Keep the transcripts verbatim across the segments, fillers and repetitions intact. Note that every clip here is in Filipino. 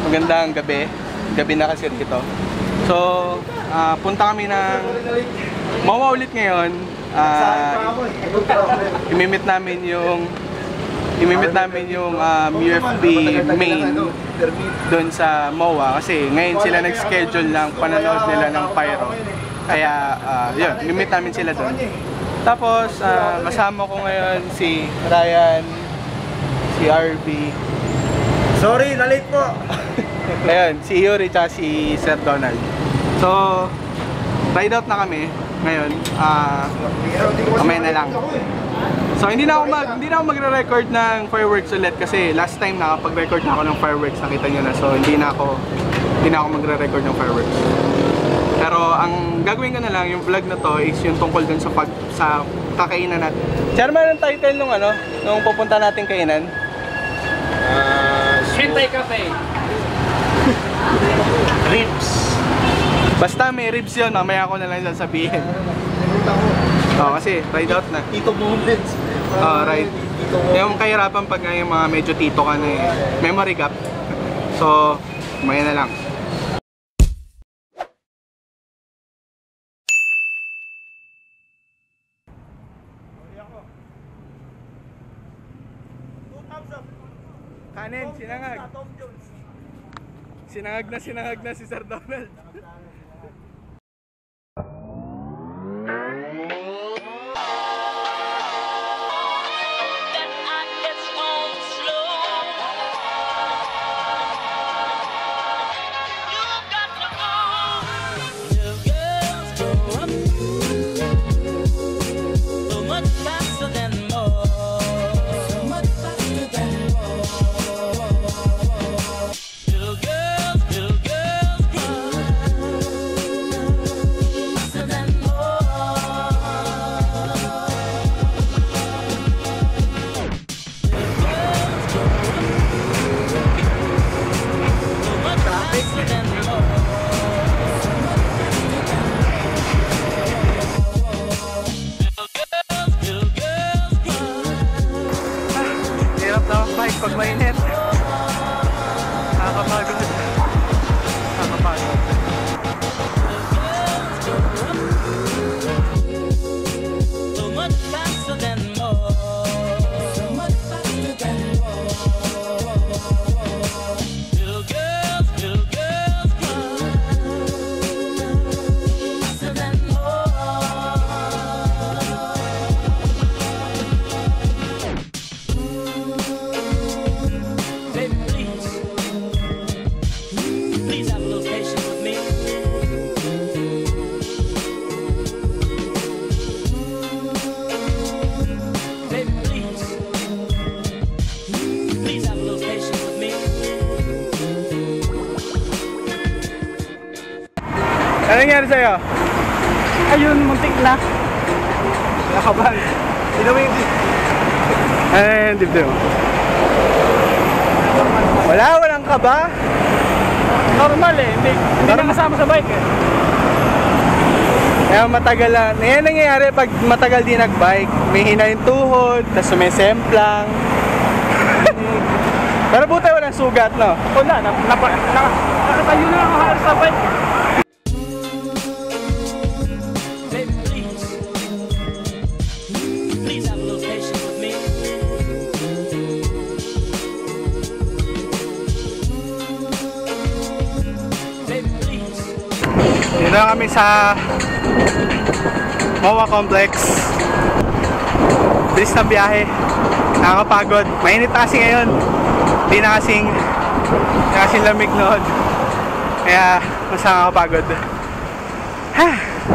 magandang gabi. Gabi na kasi dito. So, uh, punta kami ng Mawa ulit ngayon. Uh, imimit namin yung imimit namin yung um, U F B main doon sa Mawa kasi ngayon sila nag-schedule ng panonood nila ng pyro. Kaya, uh, yun, imimit namin sila doon. Tapos, uh, kasama ko ngayon si Ryan, si R B. Sorry, na-late po. Ayun, si Yuri at si Sir Donald. So, ride out na kami ngayon. Ah, uh, kamay na lang. So, hindi na ako mag hindi na ako magre-record ng fireworks ulit kasi last time nakapag-record na ako ng fireworks, nakita niyo na. So, hindi na ako hindi na ako magre-record ng fireworks. Pero ang gagawin ko na lang, yung vlog na to is yung tungkol dun sa pag sa kakainan natin. Chairman, ang title nung ano, nung pupunta natin kainan? Uh, Hintay Cafe. Ribs. Basta may ribs yun, mamaya ko na lang sasabihin. Oo, kasi ride out na. Tito moments. Oo, ride. Yung kahirapan pag yung mga medyo tito ka na eh. Memory gap. So, mamaya na lang. Kanin, sinangag. Sinangag na sinangag na si Sir Donald. Pag mainit, nakakapagod. Nakakapagod. So much faster than more. So much faster than more. Little girls, little girls, faster than more. Ano nangyari sa'yo? Ayun, muntik na. Nakaban. Sino mo yung ano yung dibdib mo? Wala, walang kaba. normal eh, hindi, hindi na kasama sa bike eh. Kaya matagal lang. Yan nangyayari pag matagal din nagbike. May hina yung tuhod, tapos may semplang. Pero buti walang sugat, no? Wala, nakatayo na lang halos sa bike. Dito na kami sa Mawa Complex. Bilis na biyahe. Nakakapagod. Mainit na kasi ngayon. Hindi na kasing Hindi na kasing lamig noon. Kaya mas nakakapagod. Ha!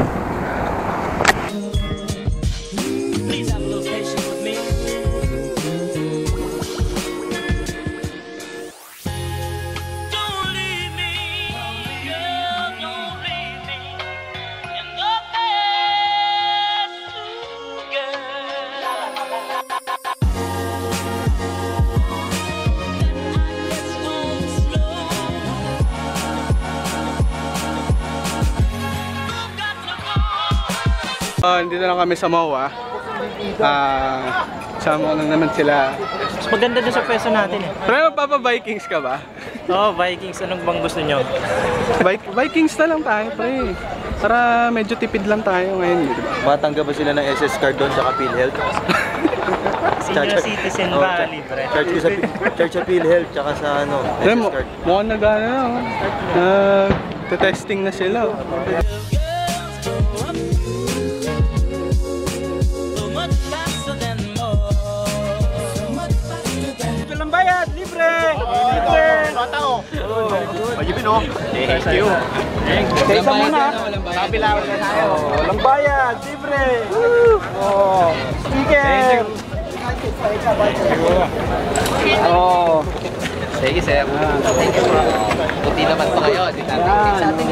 Uh, dito lang kami sa Mawa. Ah, uh, sama lang naman sila. Mas maganda dun sa pwesto natin eh. Pero magpapa-Vikings ka ba? Oo, oh, Vikings. Anong bang gusto nyo? Vi- Vikings na lang tayo, pre. Para medyo tipid lang tayo ngayon, di ba? Matanggap ba sila ng S S card doon sa PhilHealth? Senior citizen Oh, ba? cha- Libre. Charge ko sa, charge sa PhilHealth tsaka sa ano, S Alam S mo, card. mukhang nag-ano na, oh. Uh, testing na sila. Oh. Walang bayad, libre! Libre! Ayun, oh. Thank you. Kaysa muna, kapilawan na tayo. Walang bayad, libre! Oh, sticker! Oh. Sige, sir. Thank you, bro. Puti naman pa kayo. Di natin sa atin.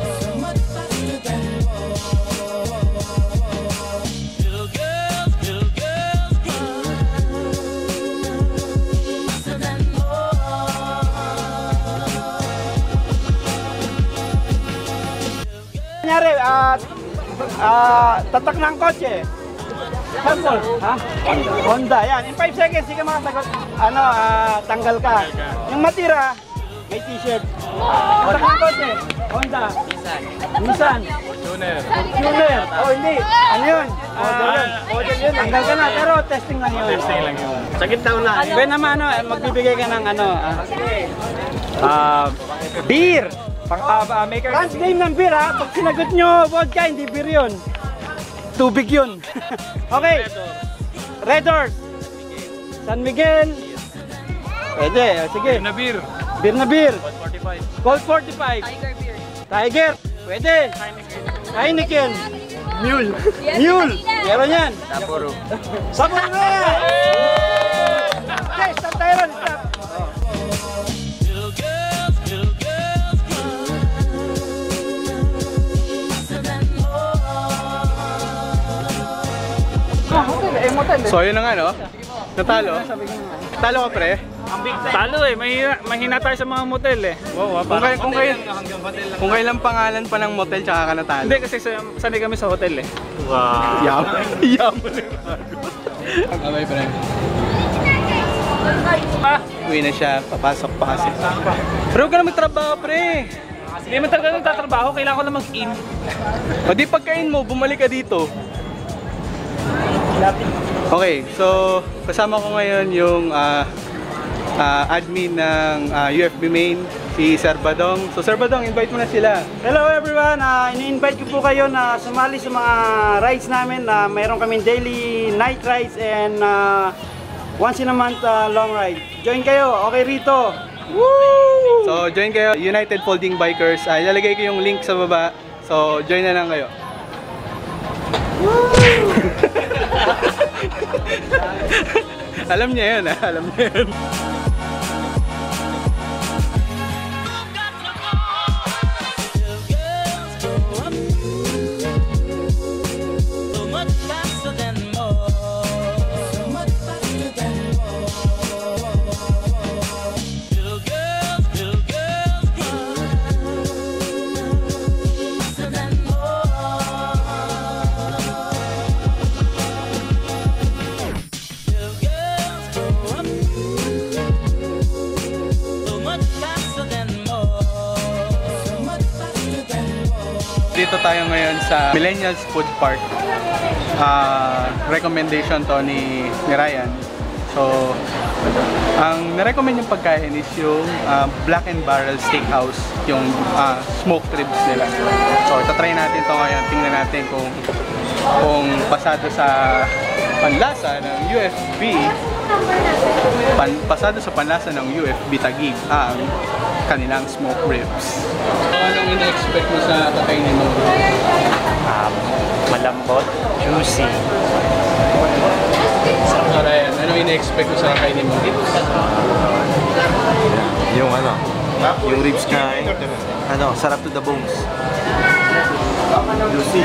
Nangyari, ah, ah, tatak ng kotse. Sample, ha? Honda, yan. In five seconds, hindi ka makasagot. Ano, ah, tanggal ka. Yung matira, may t-shirt. Tatak ng kotse. Honda. Nissan. Tuner. Tuner. Oh, hindi. Ano yun? Model yun. Model yun. Tanggal ka na, pero testing lang yun. Testing lang yun. Sa gitna na. Pwede naman, ano, magbibigay ka ng ano, ah, ah, beer. Pang, uh, uh, maker. Dance game ng beer, ha? Pag sinagot nyo vodka, hindi beer yun. Tubig yun. Okay. Red Horse. San Miguel. Pwede, sige. Beer na beer. Beer na beer. Colt forty-five. Colt forty-five. Tiger beer. Tiger. Pwede. Heineken. Mule. Mule. Meron yan. Sapporo. Sapporo na yan. Okay, stop tayo ron. Stop. So, yun na nga, no? Natalo. Talo ka, pre. Talo eh, mahina, mahina tayo sa mga motel eh. Wow, kung kayo, kung kayo, kung kailang pangalan pa ng motel, tsaka ka natalo. Hindi kasi sa, sanay kami sa hotel eh. Wow. Yaman. Yaman. Abay, pre. Ah, Uwi na siya, papasok pa kasi. Pero huwag ka na magtrabaho, pre. hindi man talaga nagtatrabaho, kailangan ko lang mag-in. O di pagkain mo, bumalik ka dito. Okay, so kasama ko ngayon yung uh, uh, admin ng uh, U F B Main, si Sir Badong. So Sir Badong, invite mo na sila. Hello everyone, uh, ini-invite ko po kayo na sumali sa mga rides namin. Uh, mayroon kaming daily night rides and uh, once in a month uh, long ride. Join kayo, okay rito. Woo! So join kayo, United Folding Bikers. Uh, ilalagay ko yung link sa baba. So join na lang kayo. Alam niya yun, ha? Alam niya yun. Dito tayo ngayon sa Millennials Food Park. Uh, recommendation to ni, ni Ryan. So, ang na-recommend yung pagkain is yung uh, Black and Barrel Steakhouse, yung uh, smoked ribs nila. So, itatry natin to ngayon. Tingnan natin kung kung pasado sa panlasa ng U F B, pan, pasado sa panlasa ng U F B Taguig ang kanilang smoked ribs. Anong ina-expect mo sa kakainin mo? Um, malambot, juicy. So Ryan, anong ina-expect mo sa kakainin mo? Yung ano, yung ribs na, ano, sarap to the bones. Juicy.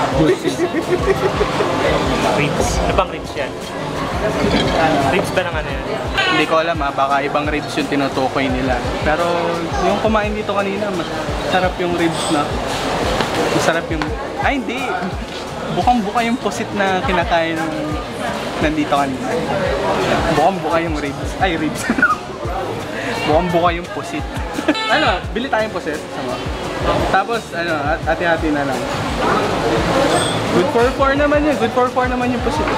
Ribs. Ano bang ribs yan? Ribs ba ng ano yan? Hindi ko alam ha, baka ibang ribs yung tinutukoy nila. Pero yung kumain dito kanina, mas sarap yung ribs na. Masarap yung... Ay hindi! Bukang-buka yung pusit na kinakain ng nandito kanina. Bukang-buka yung ribs. Ay, ribs. Bukhang buka yung pusit. Ano, bili tayong pusit. Sama. Tapos, ano, at hati-hati na lang. Good for four naman yun. Good for four naman yung pusit.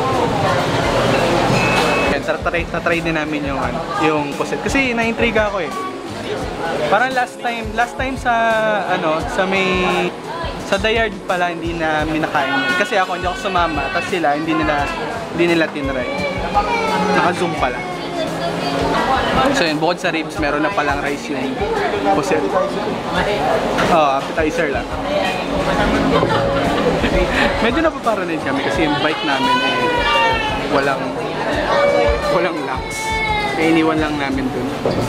Yan, tatry, tatry din namin yung, ano, yung pusit. Kasi na-intriga ako eh. Parang last time, last time sa, ano, sa may, sa The Yard pala, hindi na minakain yun. Kasi ako, hindi ako sumama. Tapos sila, hindi nila, hindi nila tinry. Naka-zoom pala. So yun, bukod sa ribs, meron na palang rice yung puset. Oh, appetizer lang. Medyo napaparanoid kami kasi yung bike namin eh walang walang locks. Kaya iniwan lang namin dun.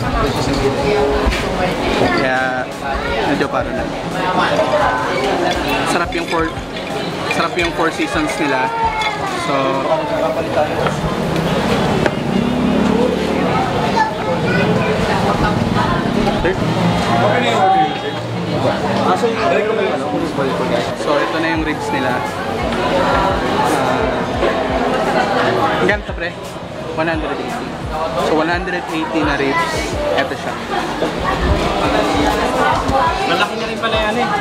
Kaya medyo paranoid. Sarap yung four sarap yung four seasons nila. So So ito na yung ribs nila. Uh, ganito pre? one eighty. So one eighty na ribs. Ito siya. Malaki na rin pala yan eh.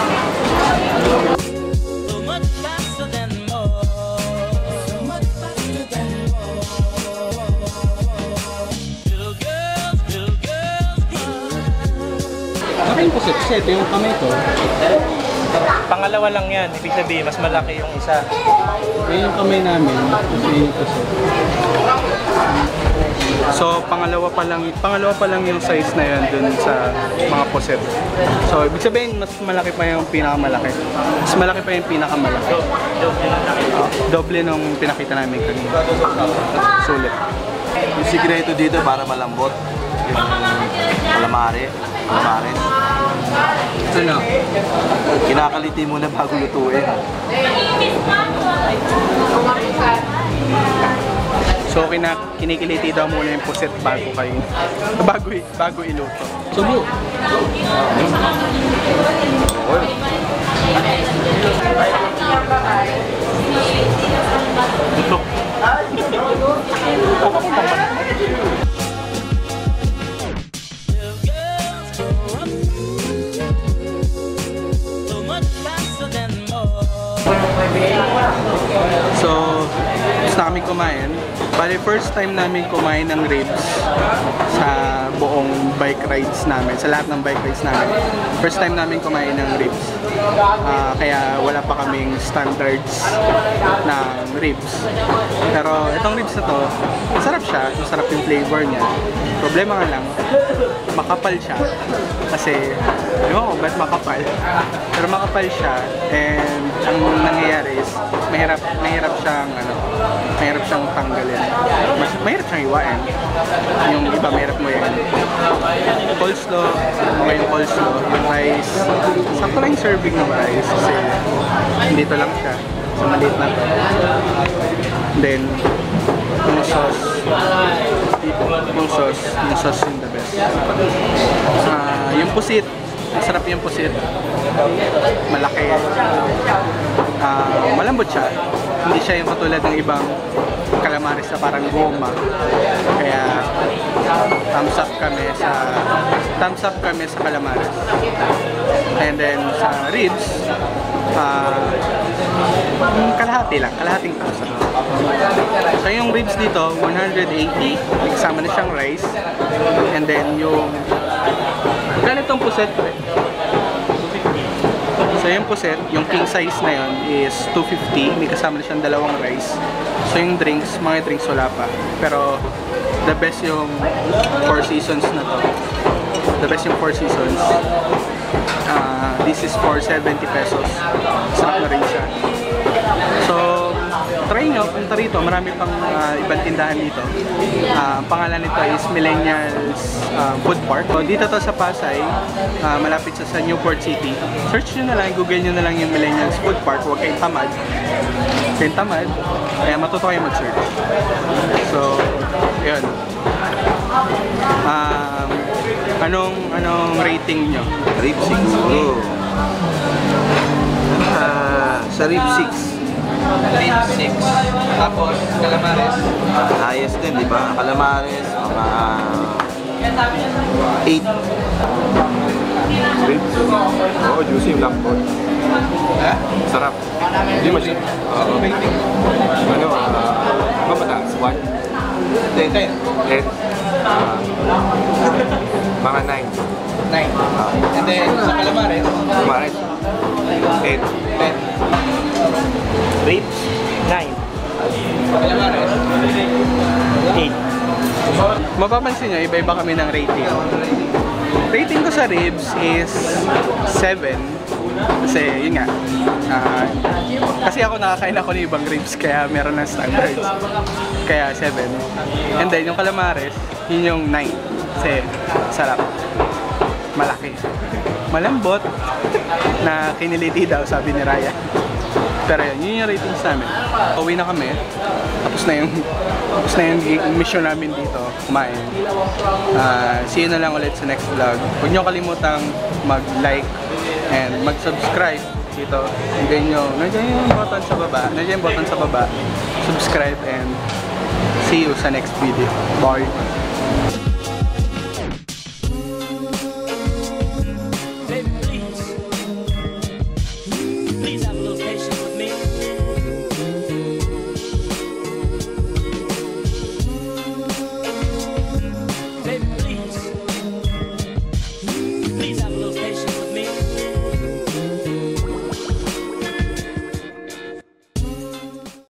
Laki yung pusit kasi ito yung kamay ko. Pangalawa lang yan. Ibig sabihin, mas malaki yung isa. Ito yung kamay namin. Ito yung pusit. So pangalawa pa lang, pangalawa pa lang yung size na yun dun sa mga pusit. So ibig sabihin, mas malaki pa yung pinakamalaki. Mas malaki pa yung pinakamalaki. Uh, doble nung pinakita namin kanina. Sulit. Yung sikreto dito para malambot. Yung calamari. Calamares. Ano? Kinakaliti muna bago lutuin. So kina kinikiliti daw muna yung puset bago kayo bago bago iluto. Subo. Ito. So, gusto namin kumain. Bali, first time namin kumain ng ribs sa buong bike rides namin, sa lahat ng bike rides namin. First time namin kumain ng ribs. Uh, kaya wala pa kaming standards ng ribs. Pero itong ribs na to, masarap siya. Masarap yung flavor niya. Problema nga lang, makapal siya. Kasi, ewan ko ba't makapal. Pero makapal siya and ang nangyayari is mahirap, mahirap siyang ano, mahirap siyang tanggalin. Mas, mahirap siyang iwain. Yung iba mahirap mo yan. Coleslaw, mga yung coleslaw, yung rice. Sakto lang yung serving ng rice kasi dito lang siya. Sa maliit na to. Then, yung sauce. Yung sauce, yung sauce yung the best. Uh, yung pusit. Masarap yung pusit. Malaki. Uh, malambot siya. Hindi siya yung katulad ng ibang calamares na parang goma. Kaya thumbs up kami sa thumbs up kami sa calamares. And then sa ribs, uh, kalahati lang, kalahating thumbs up. So yung ribs dito, one eighty, kasama na siyang rice. And then yung ganitong puset ko eh. So yung puset, yung king size na yun is two fifty. May kasama na siyang dalawang rice. So yung drinks, mga drinks wala pa. Pero the best yung four seasons na to. The best yung four seasons. Uh, this is for seventy pesos. Sarap na rin siya. So, try nyo, punta rito. Marami pang uh, ibang tindahan dito. Uh, ang pangalan nito is Millennials uh, Food Park. So, dito to sa Pasay, uh, malapit sa, sa Newport City. Search nyo na lang, google nyo na lang yung Millennials Food Park. Huwag kayong tamad. Kayong tamad, kaya matuto kayo mag-search. So, yun. Um, anong, anong rating nyo? Rib six. Oh. Uh, sa rib six. Rib six. Tapos, calamares. Ayos din, di ba? Calamares, mga eight. Ribs. Oo, juicy yung lambot. Ha? Sarap. Hindi masyad. Oo. Ano, ah, ba mataas? one? ten. ten. ten? Ah, mga nine. nine. And then, sa calamares, Kumarin. eight. ten. Ribs, nine. Calamares, eight. mapapansin nyo, iba-iba kami ng rating. Rating ko sa ribs is seven. Kasi, yun nga. ah, kasi ako nakakain ako ng ibang ribs, kaya meron ng standards. Kaya seven. And then, yung calamares, yun yung nine. Kasi, sarap. Malaki. Malambot. Na kiniliti daw, sabi ni Raya. Pero yun, yun yung ratings namin. Uwi na kami. Tapos na yung tapos na yung mission namin dito, kumain. Uh, see you na lang ulit sa next vlog. Huwag nyo kalimutang mag-like and mag-subscribe dito. Nandiyan nyo, nandiyan yung button sa baba. Nandiyan yung button sa baba. Subscribe and see you sa next video. Bye!